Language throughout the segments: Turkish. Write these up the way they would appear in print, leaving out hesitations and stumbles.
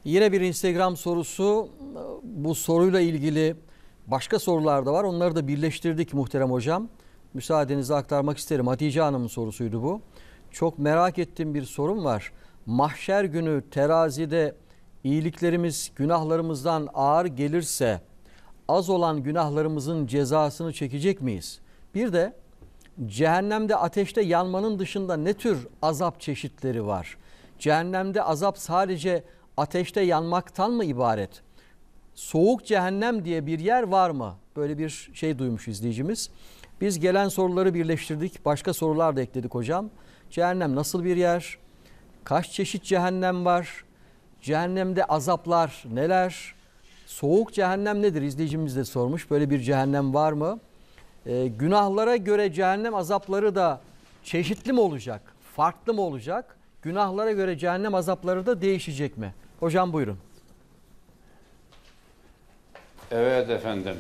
Yine bir Instagram sorusu. Bu soruyla ilgili başka sorular da var. Onları da birleştirdik muhterem hocam. Müsaadenizi aktarmak isterim. Hatice Hanım'ın sorusuydu bu. Çok merak ettiğim bir sorum var. Mahşer günü terazide iyiliklerimiz günahlarımızdan ağır gelirse az olan günahlarımızın cezasını çekecek miyiz? Bir de cehennemde ateşte yanmanın dışında ne tür azap çeşitleri var? Cehennemde azap sadece ateşte yanmaktan mı ibaret? Soğuk cehennem diye bir yer var mı? Böyle bir şey duymuş izleyicimiz. Biz gelen soruları birleştirdik. Başka sorular da ekledik hocam. Cehennem nasıl bir yer? Kaç çeşit cehennem var? Cehennemde azaplar neler? Soğuk cehennem nedir? İzleyicimiz de sormuş. Böyle bir cehennem var mı? Günahlara göre cehennem azapları da çeşitli mi olacak? Farklı mı olacak? Günahlara göre cehennem azapları da değişecek mi? Hocam buyurun. Evet efendim.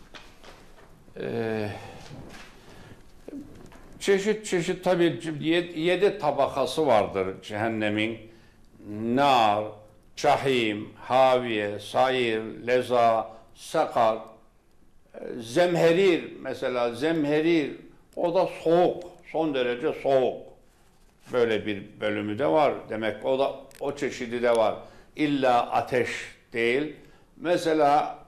Çeşit çeşit tabii 7 tabakası vardır cehennemin. Nar, cahim, haviye, sair, leza, sakar, zemherir mesela zemherir o da soğuk, son derece soğuk. Böyle bir bölümü de var. Demek o da o çeşidi de var. İlla ateş değil. Mesela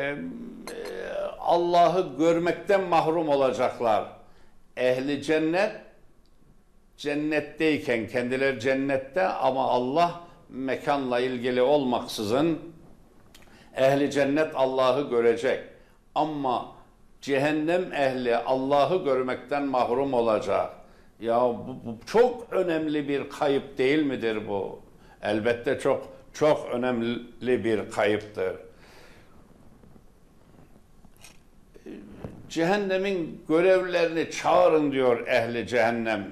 Allah'ı görmekten mahrum olacaklar. Ehli cennet cennetteyken kendileri cennette ama Allah mekanla ilgili olmaksızın ehli cennet Allah'ı görecek. Ama cehennem ehli Allah'ı görmekten mahrum olacak. Ya bu çok önemli bir kayıp değil midir bu? Elbette çok önemli bir kayıptır. Cehennemin görevlerini çağırın diyor ehli cehennem.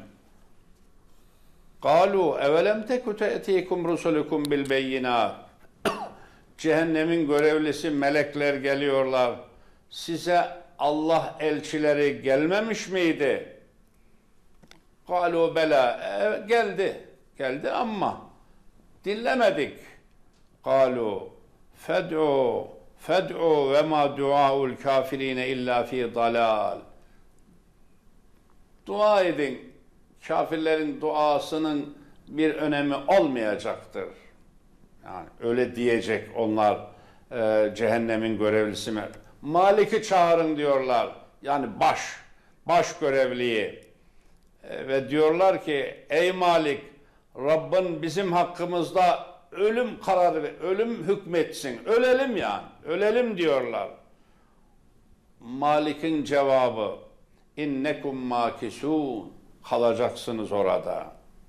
Kalu evelem teku te'tikum rusulukum bil beyinat. Cehennemin görevlisi melekler geliyorlar. Size Allah elçileri gelmemiş miydi? Kalu bela. Geldi ama dinlemedik. Kalu fed'u ve ma duaul kafirine illa fi dalal. Dua edin. Kafirlerin duasının bir önemi olmayacaktır. Yani öyle diyecek onlar cehennemin görevlisi. Malik'i çağırın diyorlar. Yani baş görevliyi. Ve diyorlar ki ey Malik Rabbin bizim hakkımızda ölüm kararı ve ölüm hükmetsin. Ölelim yani. Ölelim diyorlar. Malik'in cevabı innekum makisun. Kalacaksınız orada.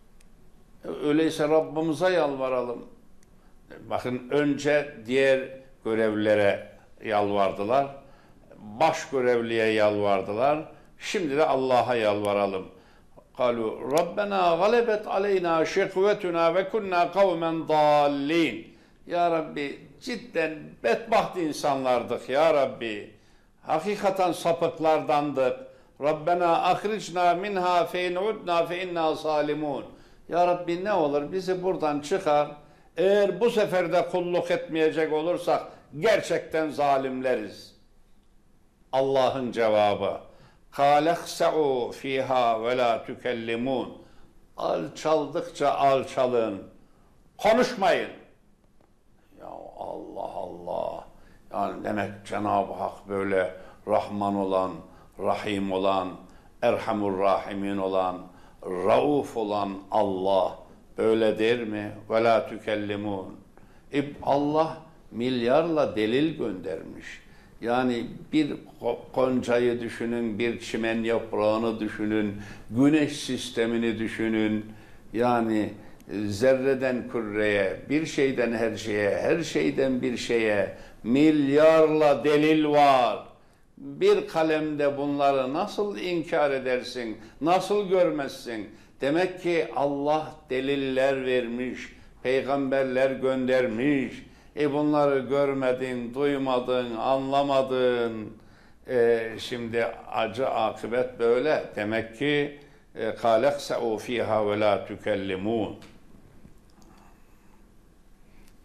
Öyleyse Rabbimize yalvaralım. Bakın önce diğer görevlilere yalvardılar. Baş görevliye yalvardılar. Şimdi de Allah'a yalvaralım. Kalu Rabbena galebet aleyna şekvetuna ve kunna kavmen dallin. Ya Rabbi cidden bedbaht insanlardık ya Rabbi. Hakikaten sapıklardandık. Rabbena ahricna minha fe in udna fe inna salimun. Ya Rabbi ne olur bizi buradan çıkar. Eğer bu sefer de kulluk etmeyecek olursak gerçekten zalimleriz. Allah'ın cevabı. Kâlehse'û fîhâ ve lâ tükellimûn. Alçaldıkça alçalın. Konuşmayın. Ya Allah Allah. Yani demek Cenab-ı Hak böyle Rahman olan, Rahim olan, Erhamur Rahimin olan, Rauf olan Allah öyle der mi? Ve la tükellimun. Allah milyarla delil göndermiş. Yani bir goncayı düşünün, bir çimen yaprağını düşünün, güneş sistemini düşünün. Yani zerreden küreye, bir şeyden her şeye, her şeyden bir şeye milyarla delil var. Bir kalemde bunları nasıl inkar edersin, nasıl görmezsin? Demek ki Allah deliller vermiş, peygamberler göndermiş. Bunları görmedin, duymadın, anlamadın. Şimdi acı akıbet böyle. Demek ki kâlekse'û fîhâ ve lâ tükellimûn.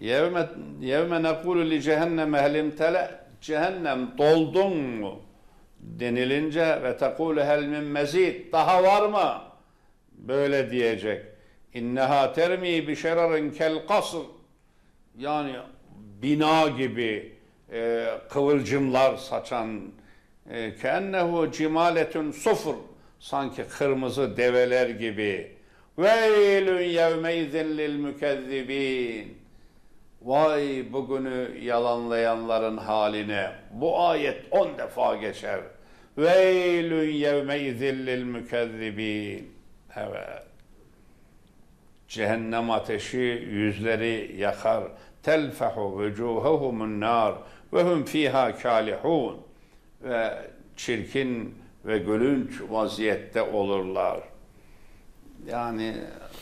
Yevme nekulu li cehenneme helim tele, cehennem doldun mu denilince ve tekulu hel min mezid, daha var mı? Böyle diyecek. İnneha termi bi şerarin kel kasr, yani bina gibi kıvılcımlar saçan, keennehu cimaletun sufur, sanki kırmızı develer gibi. Veylün yevmeydin lil mükezzibin, vay bugünü yalanlayanların haline. Bu ayet 10 defa geçer. Veylün yevmeydin lil mükezzibin. Evet. Cehennem ateşi yüzleri yakar. Telfehu vucuhuhumun nar ve hum fiha kalihun. Ve çirkin ve gülünç vaziyette olurlar. Yani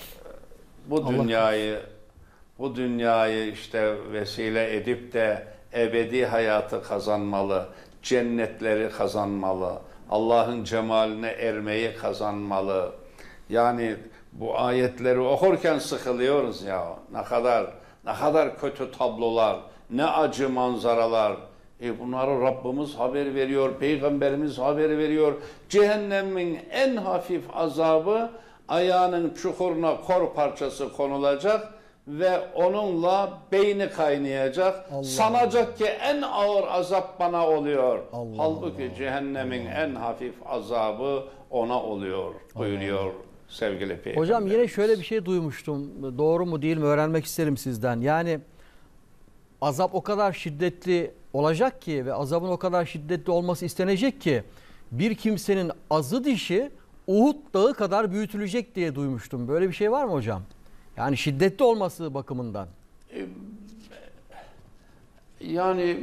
bu dünyayı işte vesile edip de ebedi hayatı kazanmalı, cennetleri kazanmalı, Allah'ın cemaline ermeyi kazanmalı. Yani bu ayetleri okurken sıkılıyoruz ya. Ne kadar kötü tablolar, ne acı manzaralar. Bunları Rabbimiz haber veriyor, Peygamberimiz haber veriyor. Cehennemin en hafif azabı, ayağının çukuruna kor parçası konulacak ve onunla beyni kaynayacak. Allah Sanacak ki en ağır azap bana oluyor. Allah Halbuki Allah. cehennemin en hafif azabı ona oluyor buyuruyor sevgili Peygamber. Hocam yine şöyle bir şey duymuştum. Doğru mu değil mi öğrenmek isterim sizden. Yani azap o kadar şiddetli olacak ki ve azabın o kadar şiddetli olması istenecek ki bir kimsenin azı dişi Uhud dağı kadar büyütülecek diye duymuştum. Böyle bir şey var mı hocam? Yani şiddetli olması bakımından. Yani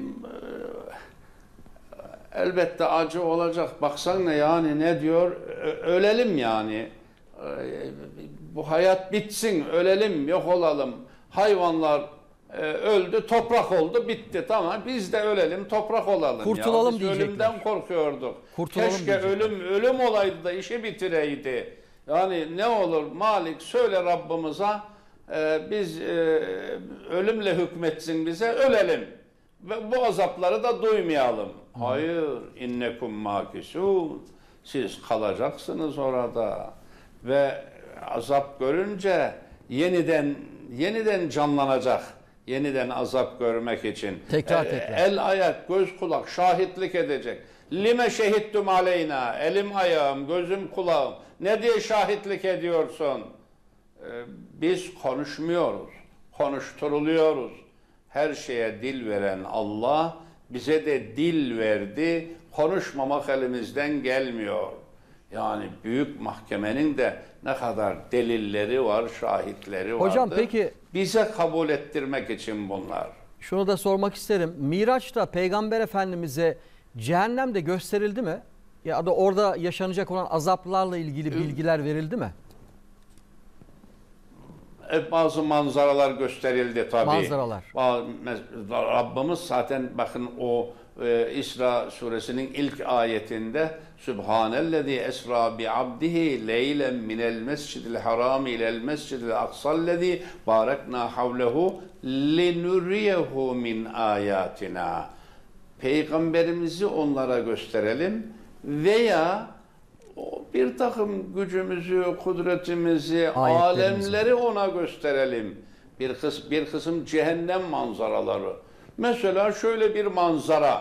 elbette acı olacak. Baksan ne yani, ne diyor? Ölelim yani. Bu hayat bitsin, ölelim, yok olalım. Hayvanlar öldü, toprak oldu, bitti. Tamam, biz de ölelim, toprak olalım. Kurtulalım Biz diyecekler. ölümden korkuyorduk. Kurtulalım Keşke diyecekler. ölüm olaydı da işi bitireydi. Yani ne olur Malik, söyle Rabbimize, biz ölümle hükmetsin bize, ölelim. Ve bu azapları da duymayalım. Hayır, innekum makisun. Siz kalacaksınız orada. Ve azap görünce yeniden canlanacak. Yeniden azap görmek için. Tekrar. El, ayak, göz, kulak şahitlik edecek. Lime şehittum aleyna. Elim, ayağım, gözüm, kulağım. Ne diye şahitlik ediyorsun? Biz konuşmuyoruz. Konuşturuluyoruz. Her şeye dil veren Allah bize de dil verdi. Konuşmamak elimizden gelmiyor. Yani büyük mahkemenin de ne kadar delilleri var, şahitleri var. Hocam peki bize kabul ettirmek için bunlar. şunu da sormak isterim. Miraç'ta Peygamber Efendimiz'e cehennem de gösterildi mi? Ya da orada yaşanacak olan azaplarla ilgili bilgiler verildi mi? Bazı manzaralar gösterildi tabii. Manzaralar. Rabbimiz zaten bakın o İsra suresinin ilk ayetinde Sübhanellezî esra bi abdihi leylen minel mescidil haram ilel mescidil aksallezî barakna havlehu linuriyehu min ayatina. Peygamberimizi onlara gösterelim veya bir takım gücümüzü, kudretimizi, alemleri ona gösterelim. Bir kısım cehennem manzaraları. Mesela şöyle bir manzara.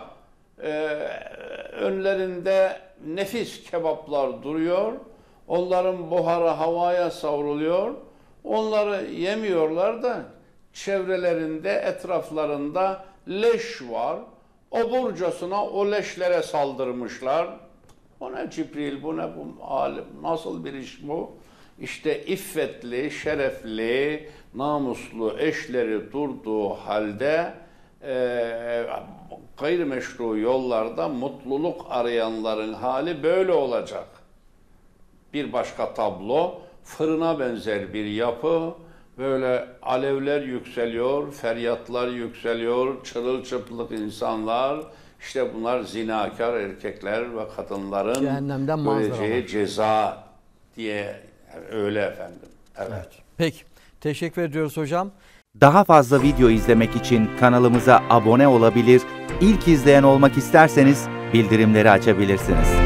Önlerinde nefis kebaplar duruyor. Onların buharı havaya savruluyor. Onları yemiyorlar da çevrelerinde, etraflarında leş var. Oburcasına o leşlere saldırmışlar. O ne Cibril, bu ne bu alim, nasıl bir iş bu? İşte iffetli, şerefli, namuslu eşleri durduğu halde gayrimeşru yollarda mutluluk arayanların hali böyle olacak. Bir başka tablo, fırına benzer bir yapı, böyle alevler yükseliyor, feryatlar yükseliyor, çırılçıplak insanlar. İşte bunlar zinakar erkekler ve kadınların Cehennemden göreceği manzaralar. ceza diye, öyle efendim. Evet. Peki. Teşekkür ediyoruz hocam. Daha fazla video izlemek için kanalımıza abone olabilir, ilk izleyen olmak isterseniz bildirimleri açabilirsiniz.